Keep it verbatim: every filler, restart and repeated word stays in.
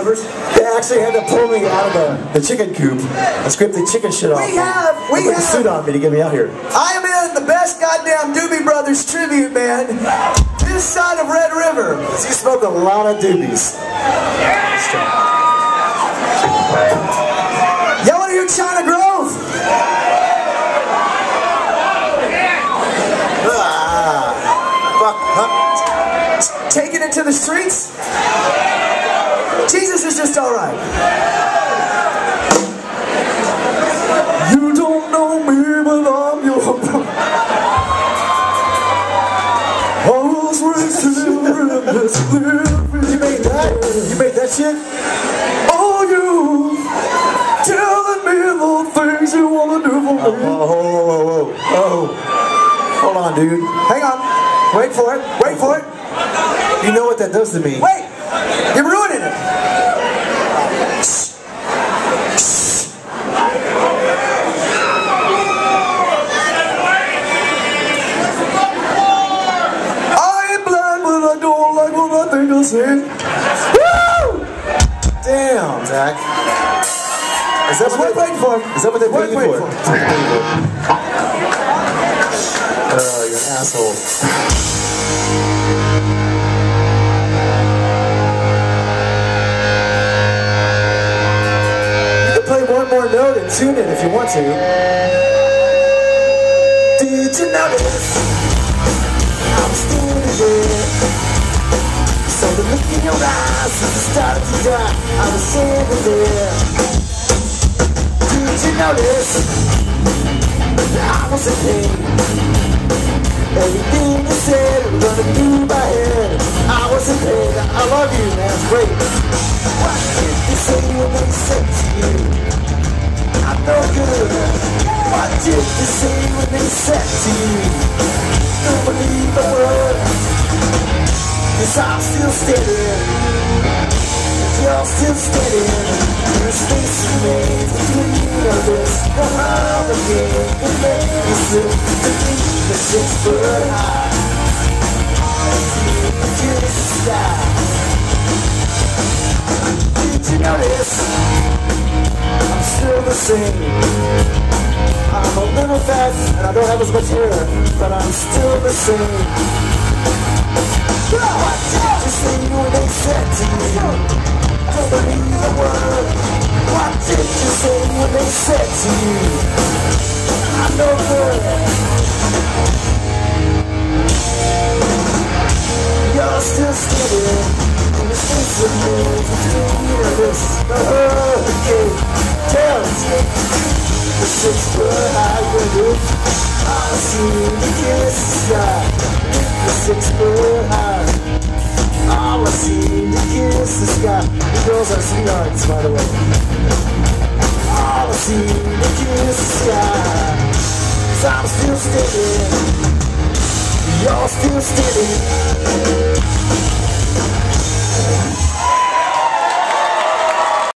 members. They actually had to pull me out of the, the chicken coop and scrape the chicken shit off. We have, we put have. a suit on me to get me out here. I am in the best goddamn Doobie Brothers tribute, man. This side of Red River. You smoked a lot of doobies. Y'all want to hear China Grove? Ah, fuck, huh? Taking it to the streets? Jesus is just alright. You don't know me, but I'm your brother. I was raised in this living. You made that? You made that shit? Oh, you telling me the things you want to do for me. Oh, whoa, whoa, whoa, whoa. Oh, hold on, dude. Hang on. Wait for it. Wait for it. You know what that does to me. Wait. You're ruining it. I ain't blind, but I don't like what I think I see. Woo! Damn, Zach. Is that That's what what I'm waiting for. Is that what they're What paying I'm for? waiting Oh, you're an asshole. Play one more note and tune it if you want to. Did you notice I'm standing there? So the look in your eyes as it started to die, I was standing there. Did you notice I was in pain? Everything you said was running through my head. I was in pain. I love you, man. It's great. What did they say when they said to you, I'm no good? What did they say when they said to you, don't believe a word? Cause I'm still standing, you're still standing. The space remains between us. The hurricane can make me slip to keep the six foot high. To the sky. Did you notice I'm still the same? I'm a little fat and I don't have as much hair, but I'm still the same. What did you say when they said to you, don't believe a word? What did you say when they said to you, I'm no good? You're still standing in the space of moves between us. The hurricane tells you the six foot high window. I see the kiss the sky, the six foot high. All I see to kiss the sky. The girls are sweethearts, by the way. All I see to kiss the sky. Cause I'm still standing, you're still standing.